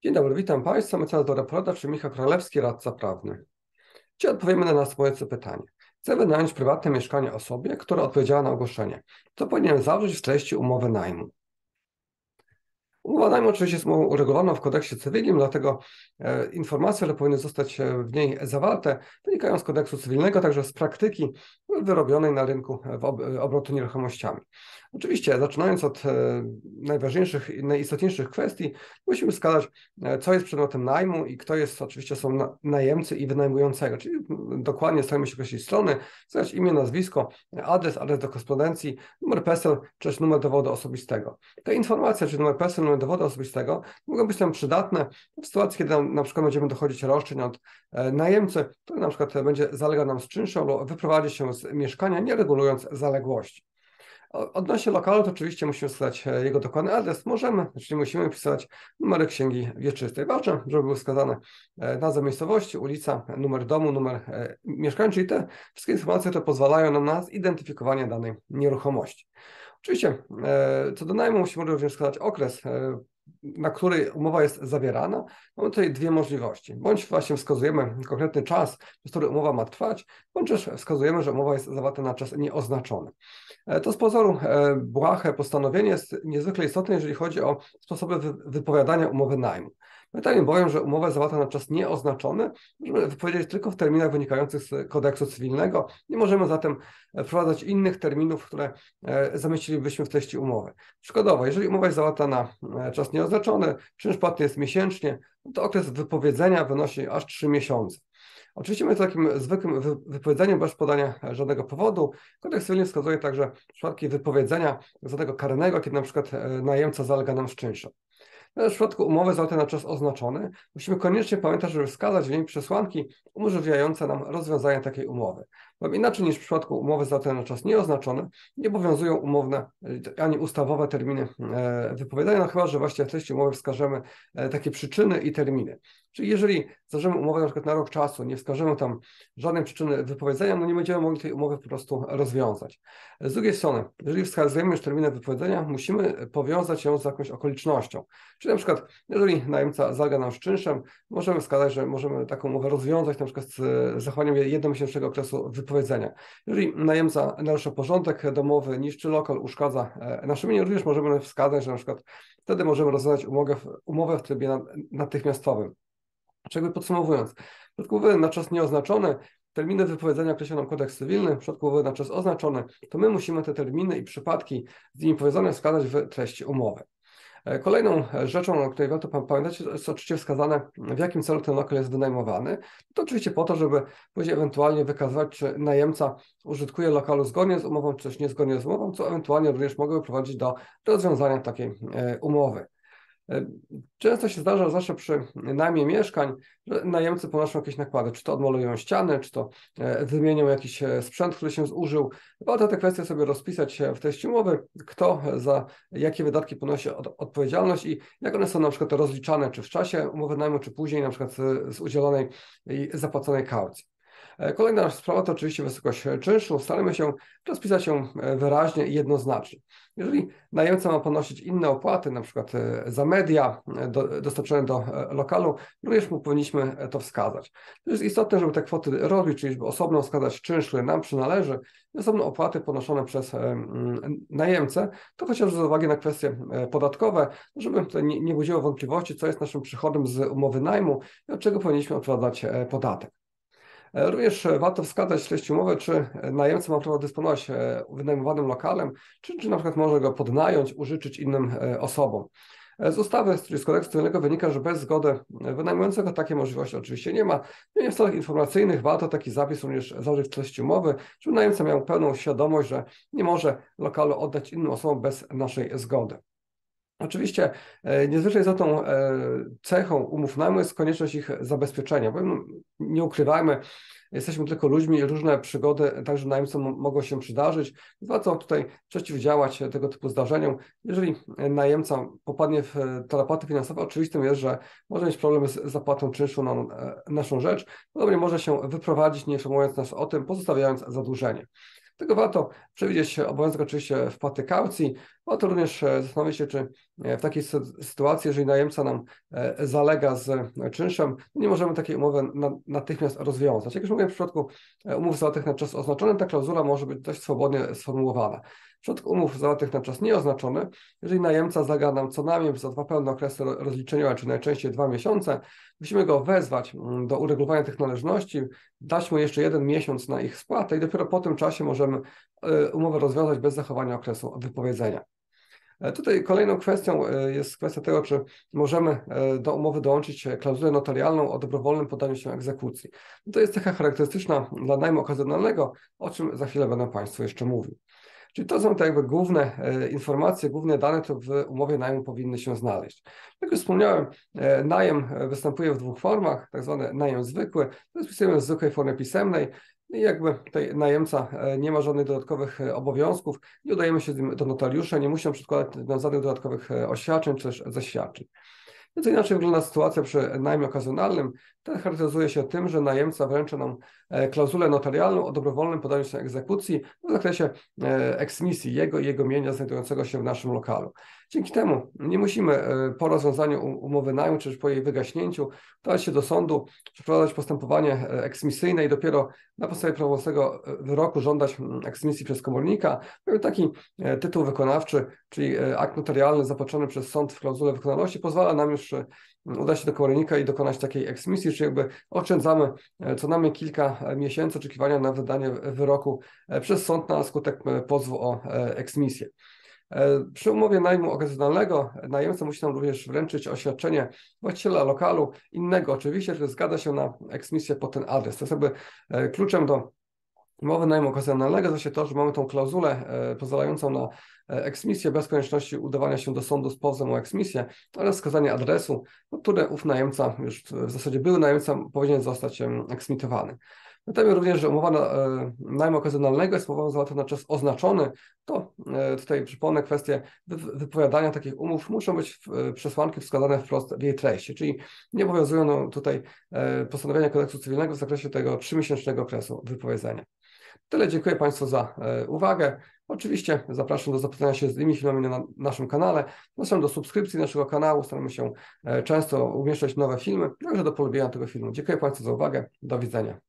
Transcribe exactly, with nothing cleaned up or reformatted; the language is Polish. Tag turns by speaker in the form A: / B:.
A: Dzień dobry, witam Państwa. Mecenas doradczy Michał Królewski, radca prawny. Dzisiaj odpowiemy na następujące pytanie. Chcę wynająć prywatne mieszkanie osobie, która odpowiedziała na ogłoszenie. Co powinienem zawrzeć w treści umowy najmu? Umowa najmu oczywiście jest umową uregulowaną w kodeksie cywilnym, dlatego e, informacje, które powinny zostać w niej zawarte, wynikają z kodeksu cywilnego, także z praktyki wyrobionej na rynku w ob obrotu nieruchomościami. Oczywiście, zaczynając od e, najważniejszych i najistotniejszych kwestii, musimy wskazać, e, co jest przedmiotem najmu i kto jest, oczywiście są na, najemcy i wynajmującego, czyli dokładnie staramy się określić strony, wskazać imię, nazwisko, adres, adres do korespondencji, numer PESEL, czy też numer dowodu osobistego. Te informacje, czyli numer PESEL, numer dowodu osobistego, mogą być nam przydatne w sytuacji, kiedy na przykład będziemy dochodzić roszczeń od e, najemcy, który na przykład będzie zalegał nam z czynszu lub wyprowadzi się z mieszkania, nie regulując zaległości. Odnośnie lokalu, to oczywiście musimy wskazać jego dokładny adres. Możemy, czyli musimy wpisać numery księgi wieczystej. Ważne, żeby były wskazane nazwa miejscowości, ulica, numer domu, numer mieszkania, czyli te wszystkie informacje, które pozwalają nam na zidentyfikowanie danej nieruchomości. Oczywiście, co do najmu musimy również wskazać okres, na który umowa jest zawierana. Mamy tutaj dwie możliwości. Bądź właśnie wskazujemy konkretny czas, przez który umowa ma trwać, bądź też wskazujemy, że umowa jest zawarta na czas nieoznaczony. To z pozoru błahe postanowienie jest niezwykle istotne, jeżeli chodzi o sposoby wypowiadania umowy najmu. Pamiętajmy bowiem, że umowa jest zawarta na czas nieoznaczony, możemy wypowiedzieć tylko w terminach wynikających z kodeksu cywilnego. Nie możemy zatem wprowadzać innych terminów, które zamieścilibyśmy w treści umowy. Przykładowo, jeżeli umowa jest zawarta na czas nieoznaczony, czynsz płatny jest miesięcznie, to okres wypowiedzenia wynosi aż trzy miesiące. Oczywiście my takim zwykłym wypowiedzeniem bez podania żadnego powodu. Kodeks cywilny wskazuje także przypadki wypowiedzenia żadnego karnego, kiedy na przykład najemca zalega nam z czynszem. W przypadku umowy zawartej na czas oznaczony musimy koniecznie pamiętać, żeby wskazać w niej przesłanki umożliwiające nam rozwiązanie takiej umowy. Bo inaczej niż w przypadku umowy zawartej na czas nieoznaczony nie obowiązują umowne ani ustawowe terminy wypowiadania, no chyba że właśnie w treści umowy wskażemy takie przyczyny i terminy. Czyli jeżeli zawrzemy umowę na przykład na rok czasu, nie wskażemy tam żadnej przyczyny wypowiedzenia, no nie będziemy mogli tej umowy po prostu rozwiązać. Z drugiej strony, jeżeli wskazujemy już terminę wypowiedzenia, musimy powiązać ją z jakąś okolicznością. Czyli na przykład, jeżeli najemca zalega nam z czynszem, możemy wskazać, że możemy taką umowę rozwiązać na przykład z zachowaniem jednomiesięcznego okresu wypowiedzenia. Jeżeli najemca narusza porządek domowy, niszczy lokal, uszkadza nasze mienie, również możemy wskazać, że na przykład wtedy możemy rozwiązać umowę, umowę w trybie natychmiastowym. Czego podsumowując, w przypadku umowy na czas nieoznaczony, terminy wypowiedzenia określono kodeks cywilny, w przypadku umowy na czas oznaczony, to my musimy te terminy i przypadki z nimi powiązane wskazać w treści umowy. Kolejną rzeczą, o której warto pamiętać, jest oczywiście wskazane, w jakim celu ten lokal jest wynajmowany. To oczywiście po to, żeby później ewentualnie wykazywać, czy najemca użytkuje lokalu zgodnie z umową, czy też niezgodnie z umową, co ewentualnie również mogłoby prowadzić do rozwiązania takiej umowy. Często się zdarza, zawsze przy najmie mieszkań, że najemcy ponoszą jakieś nakłady, czy to odmalują ściany, czy to wymienią jakiś sprzęt, który się zużył. Warto te kwestie sobie rozpisać w treści umowy, kto za jakie wydatki ponosi odpowiedzialność i jak one są na przykład rozliczane, czy w czasie umowy najmu, czy później na przykład z udzielonej i zapłaconej kaucji. Kolejna sprawa to oczywiście wysokość czynszu. Staramy się rozpisać ją wyraźnie i jednoznacznie. Jeżeli najemca ma ponosić inne opłaty, na przykład za media do, dostarczone do lokalu, również mu powinniśmy to wskazać. To jest istotne, żeby te kwoty robić, czyli żeby osobno wskazać czynsz, który nam przynależy, i osobno opłaty ponoszone przez najemcę, to chociażby z uwagi na kwestie podatkowe, żeby tutaj nie, nie budziło wątpliwości, co jest naszym przychodem z umowy najmu i od czego powinniśmy odprowadzać podatek. Również warto wskazać w treści umowy, czy najemca ma prawo dysponować wynajmowanym lokalem, czy, czy na przykład może go podnająć, użyczyć innym osobom. Z ustawy, czyli z kodeksu cywilnego wynika, że bez zgody wynajmującego takiej możliwości oczywiście nie ma. W celach informacyjnych warto taki zapis również zawarć w treści umowy, żeby najemca miał pełną świadomość, że nie może lokalu oddać innym osobom bez naszej zgody. Oczywiście niezwykle istotną cechą umów najmu jest konieczność ich zabezpieczenia, bo nie ukrywajmy, jesteśmy tylko ludźmi i różne przygody także najemcom mogą się przydarzyć. Warto tutaj przeciwdziałać tego typu zdarzeniom. Jeżeli najemca popadnie w tarapaty finansowe, oczywistym jest, że może mieć problem z zapłatą czynszu na naszą rzecz, podobnie może się wyprowadzić, nie informując nas o tym, pozostawiając zadłużenie. Dlatego warto przewidzieć obowiązek oczywiście wpłaty kaucji. Warto również zastanowić się, czy w takiej sytuacji, jeżeli najemca nam zalega z czynszem, nie możemy takiej umowy natychmiast rozwiązać. Jak już mówiłem, w przypadku umów zawartych na czas oznaczony, ta klauzula może być dość swobodnie sformułowana. W przypadku umów zawartych na czas nieoznaczony, jeżeli najemca zalega nam co najmniej za dwa pełne okresy rozliczeniowe, czy najczęściej dwa miesiące, musimy go wezwać do uregulowania tych należności, dać mu jeszcze jeden miesiąc na ich spłatę i dopiero po tym czasie możemy umowę rozwiązać bez zachowania okresu wypowiedzenia. Tutaj kolejną kwestią jest kwestia tego, czy możemy do umowy dołączyć klauzulę notarialną o dobrowolnym poddaniu się egzekucji. To jest cecha charakterystyczna dla najmu okazjonalnego, o czym za chwilę będę Państwu jeszcze mówił. Czyli to są te jakby główne informacje, główne dane, które w umowie najmu powinny się znaleźć. Jak już wspomniałem, najem występuje w dwóch formach, tak zwany najem zwykły, to jest wpisujemy w zwykłej formie pisemnej i jakby tutaj najemca nie ma żadnych dodatkowych obowiązków, nie udajemy się do notariusza, nie musi przedkładać żadnych dodatkowych oświadczeń czy też zaświadczeń. Nieco inaczej wygląda sytuacja przy najmie okazjonalnym. Ten charakteryzuje się tym, że najemca wręcza nam klauzulę notarialną o dobrowolnym podaniu się egzekucji w zakresie eksmisji jego i jego mienia znajdującego się w naszym lokalu. Dzięki temu nie musimy po rozwiązaniu umowy najmu, czy też po jej wygaśnięciu, udać się do sądu, przeprowadzać postępowanie eksmisyjne i dopiero na podstawie prawomocnego wyroku żądać eksmisji przez komornika. Taki tytuł wykonawczy, czyli akt notarialny zapoczony przez sąd w klauzule wykonalności, pozwala nam już udać się do komornika i dokonać takiej eksmisji, czyli jakby oszczędzamy co najmniej kilka miesięcy oczekiwania na wydanie wyroku przez sąd na skutek pozwu o eksmisję. Przy umowie najmu okazjonalnego najemca musi nam również wręczyć oświadczenie właściciela lokalu, innego oczywiście, który zgadza się na eksmisję pod ten adres. To jest jakby kluczem do umowy najmu okazjonalnego, właśnie to, że mamy tą klauzulę pozwalającą na eksmisję bez konieczności udawania się do sądu z pozwem o eksmisję, ale wskazanie adresu, pod który ów najemca, już w zasadzie były najemca, powinien zostać eksmitowany. Pamiętajmy również, że umowa na, najmu okazjonalnego jest umową zawartą na czas oznaczony. To tutaj przypomnę kwestię wypowiadania takich umów. Muszą być przesłanki wskazane wprost w jej treści, czyli nie obowiązują no, tutaj postanowienia kodeksu cywilnego w zakresie tego trzymiesięcznego okresu wypowiedzenia. Tyle, dziękuję Państwu za uwagę. Oczywiście zapraszam do zapoznania się z innymi filmami na naszym kanale. Zapraszam do subskrypcji naszego kanału. Staramy się często umieszczać nowe filmy, także do polubienia tego filmu. Dziękuję Państwu za uwagę. Do widzenia.